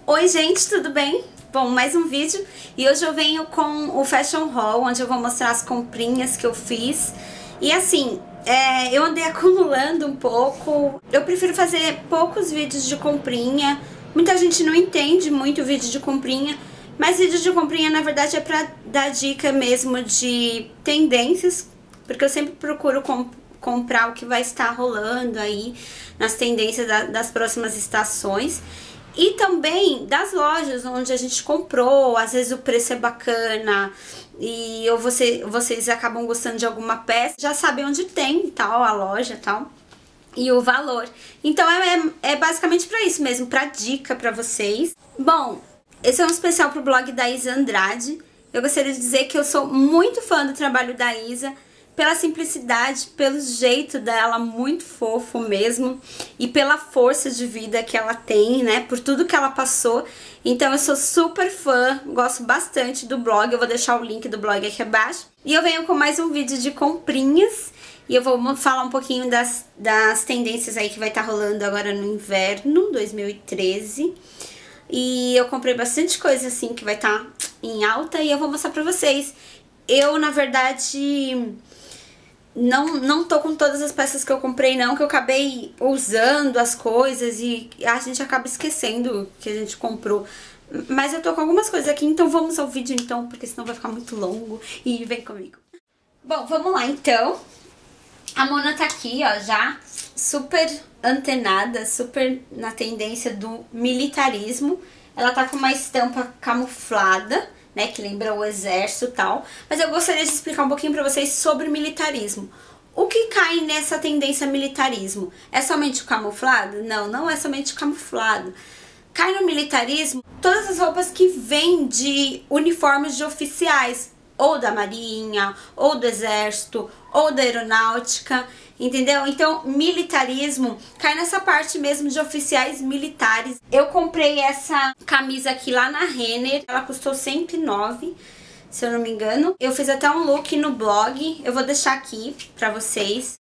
Oi gente, tudo bem? Bom, mais um vídeo e hoje eu venho com o Fashion Haul, onde eu vou mostrar as comprinhas que eu fiz. E assim, eu andei acumulando um pouco, eu prefiro fazer poucos vídeos de comprinha. Muita gente não entende muito vídeo de comprinha, mas vídeo de comprinha na verdade é pra dar dica mesmo de tendências, porque eu sempre procuro comprar o que vai estar rolando aí nas tendências das próximas estações. E também das lojas onde a gente comprou, às vezes o preço é bacana e vocês acabam gostando de alguma peça, já sabem onde tem tal, a loja tal, e o valor. Então é basicamente pra isso mesmo, pra dica pra vocês. Bom, esse é um especial pro blog da Isa Andrade. Eu gostaria de dizer que eu sou muito fã do trabalho da Isa, pela simplicidade, pelo jeito dela, muito fofo mesmo, e pela força de vida que ela tem, né, por tudo que ela passou. Então eu sou super fã, gosto bastante do blog, eu vou deixar o link do blog aqui abaixo. E eu venho com mais um vídeo de comprinhas, e eu vou falar um pouquinho das tendências aí que vai estar rolando agora no inverno 2013. E eu comprei bastante coisa assim que vai estar em alta e eu vou mostrar pra vocês. Eu, na verdade, não tô com todas as peças que eu comprei não, que eu acabei usando as coisas e a gente acaba esquecendo que a gente comprou. Mas eu tô com algumas coisas aqui, então vamos ao vídeo então, porque senão vai ficar muito longo e vem comigo. Bom, vamos lá então. A Mona tá aqui, ó, já super antenada, super na tendência do militarismo. Ela tá com uma estampa camuflada, né, que lembra o exército e tal. Mas eu gostaria de explicar um pouquinho pra vocês sobre o militarismo. O que cai nessa tendência militarismo? É somente o camuflado? Não, não é somente o camuflado. Cai no militarismo todas as roupas que vêm de uniformes de oficiais, ou da marinha, ou do exército, ou da aeronáutica, entendeu? Então, militarismo cai nessa parte mesmo de oficiais militares. Eu comprei essa camisa aqui lá na Renner, ela custou 109, se eu não me engano. Eu fiz até um look no blog, eu vou deixar aqui pra vocês.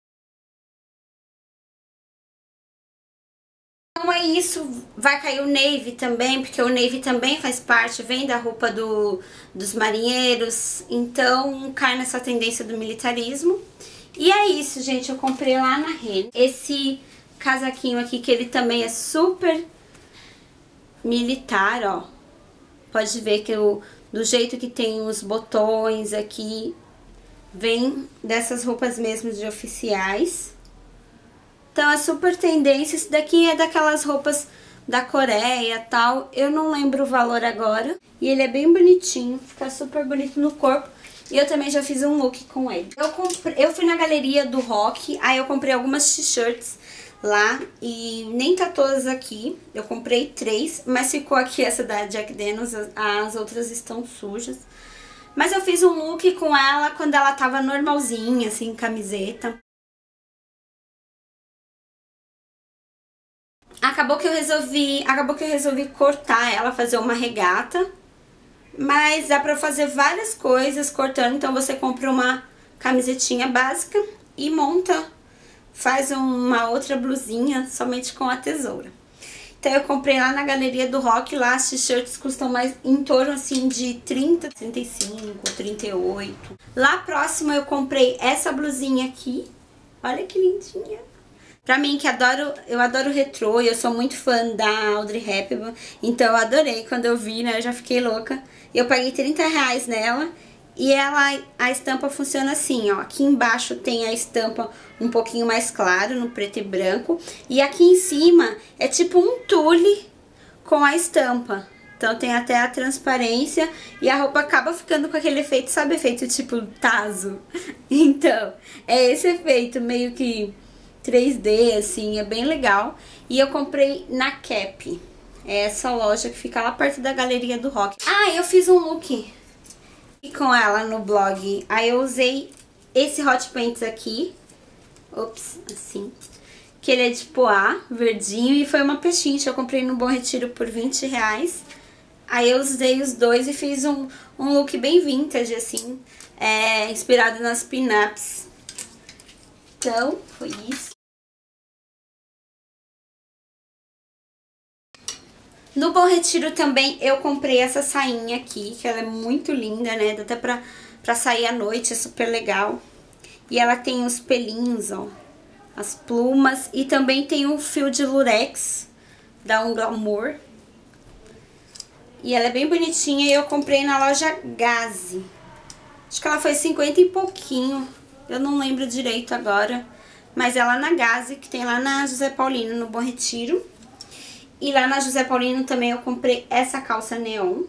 Então é isso, vai cair o navy também, porque o navy também faz parte, vem da roupa dos marinheiros, então cai nessa tendência do militarismo. E é isso, gente, eu comprei lá na Renner esse casaquinho aqui, que ele também é super militar, ó. Pode ver que do jeito que tem os botões aqui, vem dessas roupas mesmo de oficiais. Então é super tendência, esse daqui é daquelas roupas da Coreia e tal, eu não lembro o valor agora. E ele é bem bonitinho, fica super bonito no corpo. E eu também já fiz um look com ele. Eu fui na galeria do Rock, aí eu comprei algumas t-shirts lá e nem tá todas aqui. Eu comprei 3, mas ficou aqui essa da Jack Daniels, as outras estão sujas. Mas eu fiz um look com ela quando ela tava normalzinha, assim, camiseta. Acabou que eu resolvi cortar ela, fazer uma regata. Mas dá pra fazer várias coisas cortando, então você compra uma camisetinha básica e faz uma outra blusinha somente com a tesoura. Então eu comprei lá na galeria do Rock, lá as t-shirts custam mais em torno assim de 30, 35, 38. Lá próximo eu comprei essa blusinha aqui, olha que lindinha. Pra mim que eu adoro retrô e eu sou muito fã da Audrey Hepburn, então eu adorei quando eu vi, né, eu já fiquei louca. Eu paguei 30 reais nela e a estampa funciona assim, ó, aqui embaixo tem a estampa um pouquinho mais claro, no preto e branco, e aqui em cima é tipo um tule com a estampa. Então tem até a transparência e a roupa acaba ficando com aquele efeito, sabe, efeito tipo tazo? Então, é esse efeito meio que 3D, assim, é bem legal. E eu comprei na Cap, é essa loja que fica lá perto da galeria do Rock. Ah, eu fiz um look com ela no blog. Aí eu usei esse Hot Pants aqui, ops, assim, que ele é de poá, verdinho, e foi uma pechincha. Eu comprei no Bom Retiro por 20 reais. Aí eu usei os dois e fiz um look bem vintage, assim, inspirado nas pin-ups. Então, foi isso. No Bom Retiro também eu comprei essa sainha aqui, que ela é muito linda, né? Dá até pra sair à noite, é super legal. E ela tem os pelinhos, ó, as plumas. E também tem um fio de lurex, dá um glamour. E ela é bem bonitinha e eu comprei na loja Gazi. Acho que ela foi 50 e pouquinho, eu não lembro direito agora. Mas ela na Gazi, que tem lá na José Paulino, no Bom Retiro. E lá na José Paulino também eu comprei essa calça neon.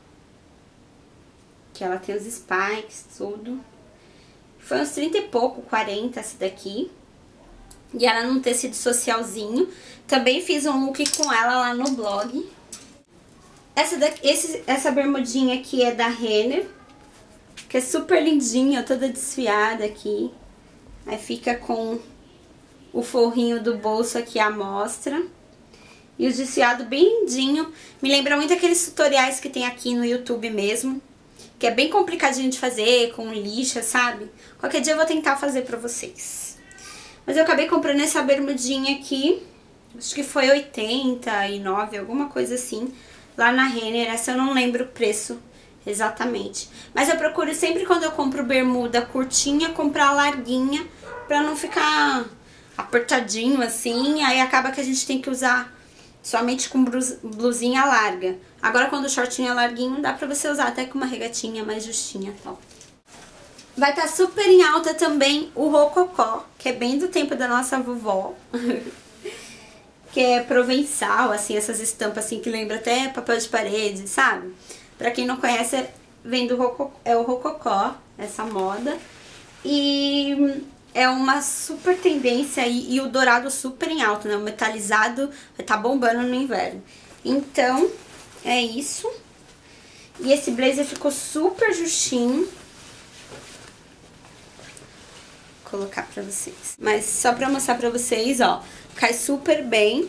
Que ela tem os spikes, tudo. Foi uns 30 e pouco, 40 essa daqui. E ela num tecido socialzinho. Também fiz um look com ela lá no blog. Essa bermudinha aqui é da Renner. Que é super lindinha, toda desfiada aqui. Aí fica com o forrinho do bolso aqui à mostra. E o desfiado bem lindinho. Me lembra muito aqueles tutoriais que tem aqui no YouTube mesmo. Que é bem complicadinho de fazer, com lixa, sabe? Qualquer dia eu vou tentar fazer pra vocês. Mas eu acabei comprando essa bermudinha aqui. Acho que foi 89, alguma coisa assim. Lá na Renner. Essa eu não lembro o preço exatamente. Mas eu procuro sempre, quando eu compro bermuda curtinha, comprar larguinha. Pra não ficar apertadinho assim. Aí acaba que a gente tem que usar somente com blusinha larga. Agora quando o shortinho é larguinho, dá pra você usar até com uma regatinha mais justinha e tal. Vai estar super em alta também o rococó, que é bem do tempo da nossa vovó. Que é provençal, assim, essas estampas assim que lembra até papel de parede, sabe? Pra quem não conhece, vem do rococó, é o rococó, essa moda. E é uma super tendência e o dourado super em alta, né? O metalizado vai estar bombando no inverno. Então, é isso. E esse blazer ficou super justinho. Vou colocar pra vocês. Mas só pra mostrar pra vocês, ó. Cai super bem.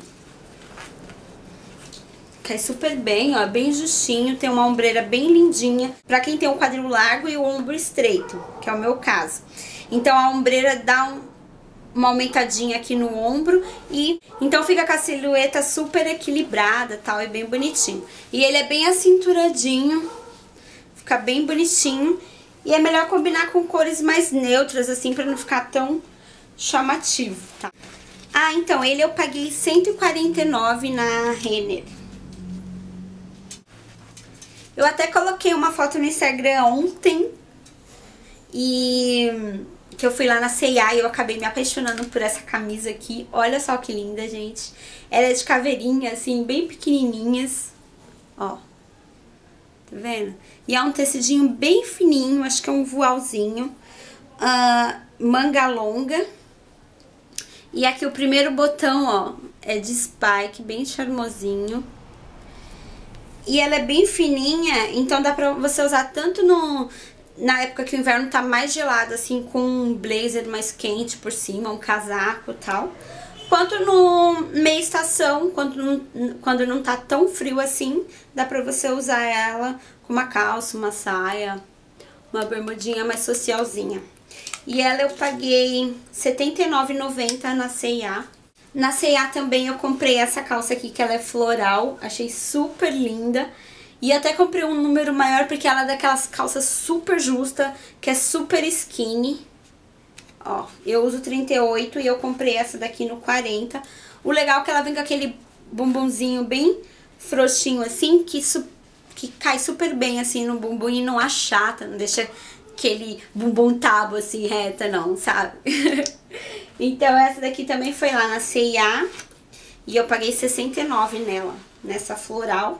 Cai super bem, ó. Bem justinho. Tem uma ombreira bem lindinha. Pra quem tem o quadril largo e o ombro estreito, que é o meu caso. Então a ombreira dá uma aumentadinha aqui no ombro e então fica com a silhueta super equilibrada, tal, é bem bonitinho. E ele é bem acinturadinho, fica bem bonitinho e é melhor combinar com cores mais neutras assim pra não ficar tão chamativo, tá? Ah, então ele eu paguei 149 na Renner. Eu até coloquei uma foto no Instagram ontem e que eu fui lá na C&A e eu acabei me apaixonando por essa camisa aqui. Olha só que linda, gente. Ela é de caveirinha, assim, bem pequenininhas. Ó. Tá vendo? E é um tecidinho bem fininho, acho que é um voalzinho. Manga longa. E aqui o primeiro botão, ó, é de spike, bem charmosinho. E ela é bem fininha, então dá pra você usar tanto na época que o inverno tá mais gelado, assim, com um blazer mais quente por cima, um casaco e tal. Quanto no meia estação, quando não tá tão frio assim, dá pra você usar ela com uma calça, uma saia, uma bermudinha mais socialzinha. E ela eu paguei R$ 79,90 na C&A. Na C&A também eu comprei essa calça aqui, que ela é floral, achei super linda. E até comprei um número maior, porque ela é daquelas calças super justa, que é super skinny. Ó, eu uso 38 e eu comprei essa daqui no 40. O legal é que ela vem com aquele bumbumzinho bem frouxinho assim, que cai super bem assim no bumbum e não achata, não deixa aquele bumbum tábua assim reta não, sabe? Então essa daqui também foi lá na C&A e eu paguei 69 nela, nessa floral.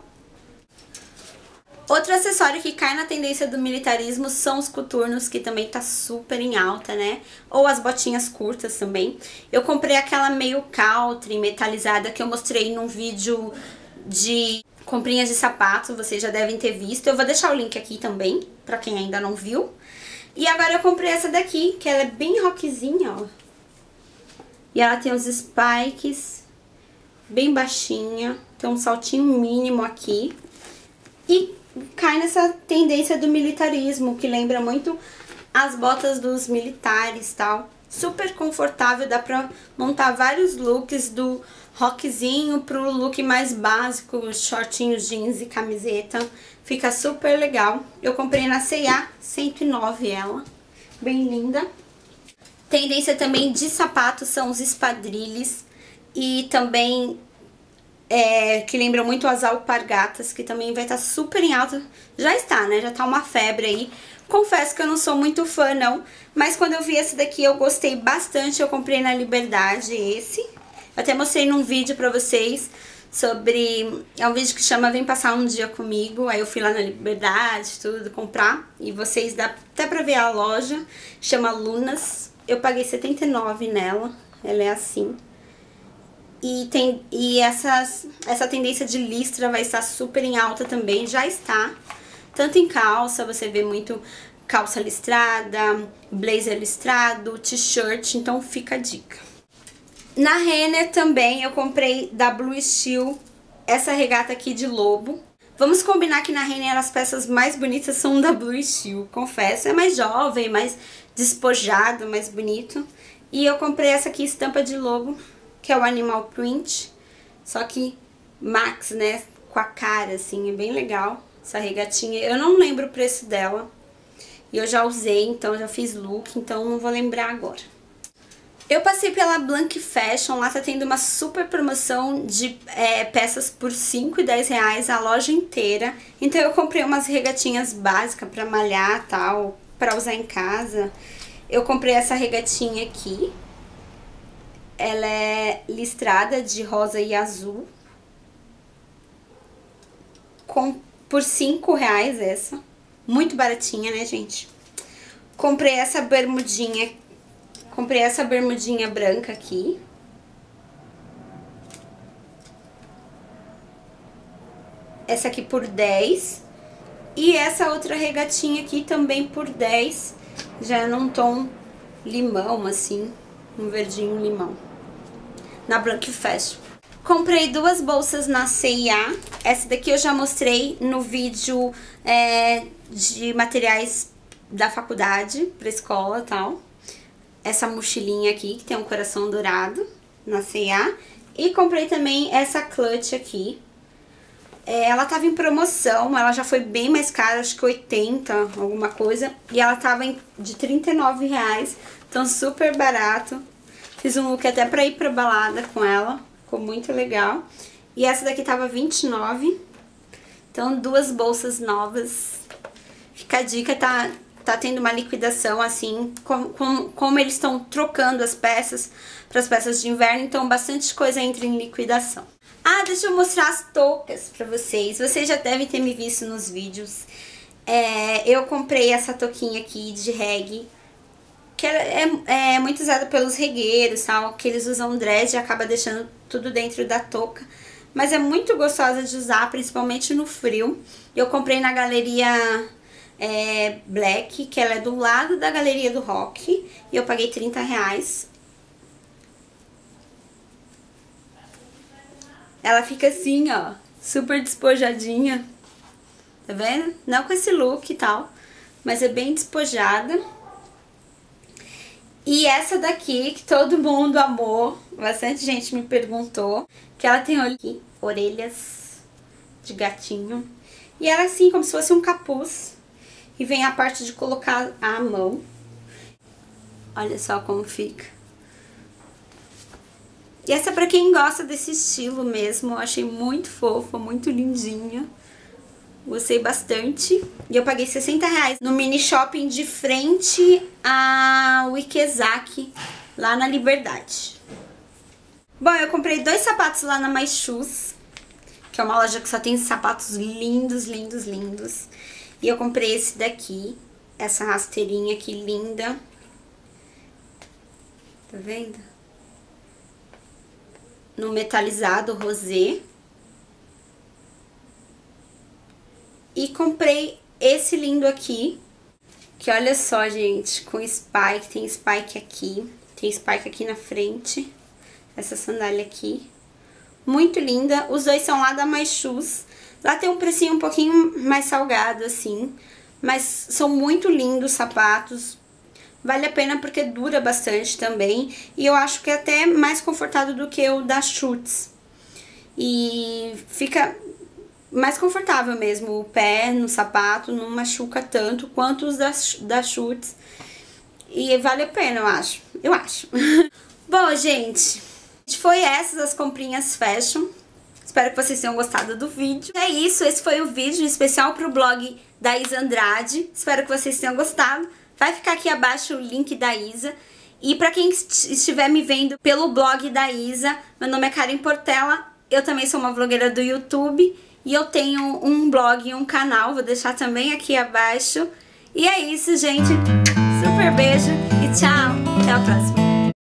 Outro acessório que cai na tendência do militarismo são os coturnos, que também tá super em alta, né? Ou as botinhas curtas também. Eu comprei aquela meio country metalizada que eu mostrei num vídeo de comprinhas de sapato, vocês já devem ter visto. Eu vou deixar o link aqui também, pra quem ainda não viu. E agora eu comprei essa daqui, que ela é bem rockzinha, ó. E ela tem os spikes, bem baixinha, tem um saltinho mínimo aqui. E cai nessa tendência do militarismo, que lembra muito as botas dos militares e tal. Super confortável, dá pra montar vários looks do rockzinho pro look mais básico, shortinhos, jeans e camiseta. Fica super legal. Eu comprei na C&A, 109 ela. Bem linda. Tendência também de sapatos são os espadrilles. E também que lembram muito as alpargatas, que também vai estar super em alta. Já está, né? Já tá uma febre aí. Confesso que eu não sou muito fã, não. Mas quando eu vi esse daqui, eu gostei bastante. Eu comprei na Liberdade esse. Eu até mostrei num vídeo pra vocês sobre... É um vídeo que chama Vem Passar um Dia Comigo. Aí eu fui lá na Liberdade, tudo, comprar. E vocês dá até pra ver a loja. Chama Lunas. Eu paguei 79 nela. Ela é assim. E essa tendência de listra vai estar super em alta também. Já está. Tanto em calça, você vê muito calça listrada, blazer listrado, t-shirt, então fica a dica. Na Renner também eu comprei da Blue Steel essa regata aqui de lobo. Vamos combinar que na Renner as peças mais bonitas são da Blue Steel, confesso. É mais jovem, mais despojado, mais bonito. E eu comprei essa aqui, estampa de lobo, que é o Animal Print, só que Max, né, com a cara, assim, é bem legal. Essa regatinha, eu não lembro o preço dela. E eu já usei, então já fiz look, então não vou lembrar agora. Eu passei pela Blank Fashion, lá tá tendo uma super promoção de peças por 5 e 10 reais a loja inteira. Então eu comprei umas regatinhas básicas pra malhar, tal, pra usar em casa. Eu comprei essa regatinha aqui. Ela é listrada de rosa e azul. Por 5 reais essa. Muito baratinha, né, gente? Comprei essa bermudinha. Comprei essa bermudinha branca aqui. Essa aqui por 10. E essa outra regatinha aqui também por 10. Já é num tom limão, assim. Um verdinho limão. Na Blank Fashion. Comprei duas bolsas na C&A. Essa daqui eu já mostrei no vídeo de materiais da faculdade, pra escola e tal. Essa mochilinha aqui, que tem um coração dourado, na C&A. E comprei também essa clutch aqui. Ela tava em promoção, ela já foi bem mais cara, acho que 80, alguma coisa. E ela tava de 39 reais, então super barato. Fiz um look até pra ir pra balada com ela. Ficou muito legal. E essa daqui tava 29. Então, duas bolsas novas. Fica a dica, tá tendo uma liquidação, assim, como eles estão trocando as peças para as peças de inverno. Então, bastante coisa entra em liquidação. Ah, deixa eu mostrar as toucas pra vocês. Vocês já devem ter me visto nos vídeos. Eu comprei essa touquinha aqui de reggae, que é muito usada pelos regueiros, tal, que eles usam dread e acaba deixando tudo dentro da touca. Mas é muito gostosa de usar, principalmente no frio. Eu comprei na Galeria Black, que ela é do lado da Galeria do Rock. E eu paguei 30 reais. Ela fica assim, ó, super despojadinha. Tá vendo? Não com esse look e tal, mas é bem despojada. E essa daqui, que todo mundo amou, bastante gente me perguntou, que ela tem aqui, orelhas de gatinho. E ela é assim, como se fosse um capuz. E vem a parte de colocar a mão. Olha só como fica. E essa é pra quem gosta desse estilo mesmo, eu achei muito fofa, muito lindinha. Gostei bastante. E eu paguei 60 reais no mini shopping de frente ao Ikezaki, lá na Liberdade. Bom, eu comprei dois sapatos lá na My Shoes, que é uma loja que só tem sapatos lindos, lindos, lindos. E eu comprei esse daqui, essa rasteirinha aqui linda. Tá vendo? No metalizado rosé. E comprei esse lindo aqui, que olha só, gente, com spike, tem spike aqui na frente, essa sandália aqui, muito linda. Os dois são lá da My Shoes, lá tem um precinho um pouquinho mais salgado, assim, mas são muito lindos sapatos, vale a pena porque dura bastante também. E eu acho que é até mais confortável do que o da Schutz. E fica mais confortável mesmo o pé no sapato, não machuca tanto quanto os da Schutz. E vale a pena, eu acho. Bom, gente, foi essas as comprinhas fashion. Espero que vocês tenham gostado do vídeo. É isso, esse foi o vídeo especial pro blog da Isa Andrade. Espero que vocês tenham gostado. Vai ficar aqui abaixo o link da Isa. E pra quem estiver me vendo pelo blog da Isa, meu nome é Karen Portela. Eu também sou uma vlogueira do YouTube. E eu tenho um blog e um canal, vou deixar também aqui abaixo. E é isso, gente. Super beijo e tchau. Até a próxima.